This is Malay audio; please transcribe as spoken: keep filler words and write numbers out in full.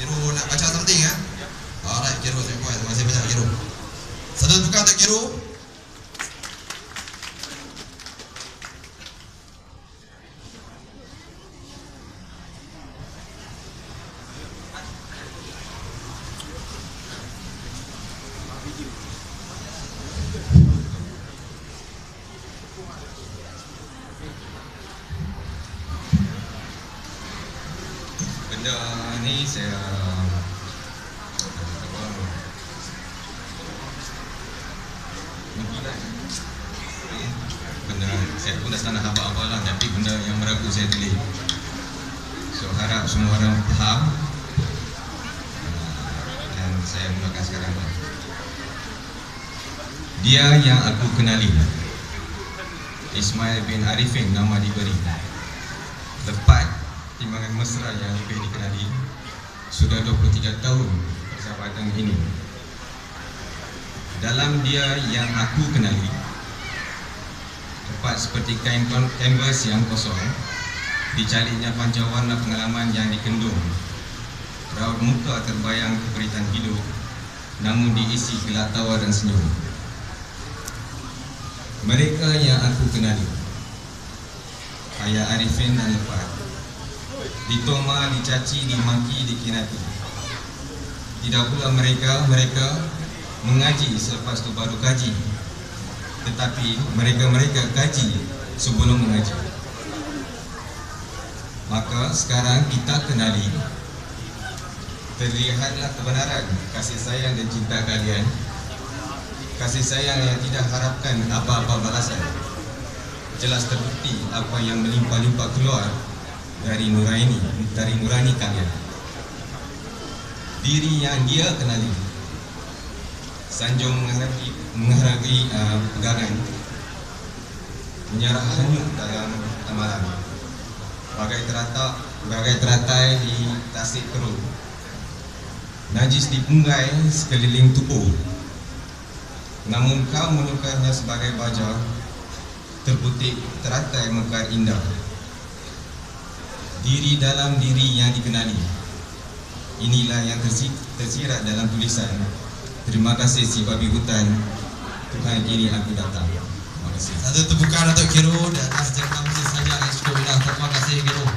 Kiro nak baca something ya? Alright, Kiro, terima kasih banyak Kiro. Satu tepukan untuk Kiro. Benda ni saya benda saya pun dah sana apa-apa lah, tapi benda yang meragu saya tulis. So harap semua orang faham dan saya mulakan sekarang. Dia yang aku kenali, Ismail bin Arifin nama diberi. Tepat timbangan mesra yang lebih dikenali. Sudah dua puluh tiga tahun persahabatan ini. Dalam dia yang aku kenali, tepat seperti kain kanvas yang kosong, dicaliknya pancawarna pengalaman yang dikendung. Raut muka terbayang keperitan hidup, namun diisi gelak tawa dan senyum. Mereka yang aku kenali, Ayah Arifin dan Lepat, ditoma, dicaci, dimaki, dikinati. Tidak pula mereka mereka mengaji selepas itu baru kaji, tetapi mereka-mereka kaji sebelum mengaji. Maka sekarang kita kenali, terlihatlah kebenaran kasih sayang dan cinta kalian. Kasih sayang yang tidak harapkan apa-apa balasan. Jelas terbukti apa yang melimpah-limpah keluar dari nurani, dari nurani kalian. Diri yang dia kenali, sanjung menghargai, menghargai uh, pegangan, menyerah hanyut dalam amalan, bagai teratak, bagai teratai di tasik keruh, najis di punggai sekeliling tubuh. Namun kau menukarnya sebagai baja, terputik teratai mekar indah. Diri dalam diri yang dikenali, inilah yang tersirat dalam tulisan. Terima kasih si babi hutan, Tuhan kini aku datang. Terima kasih. Satu tepukan untuk Kiro dan Asjad Kamsi saja yang cukup indah. Terima kasih Kiro.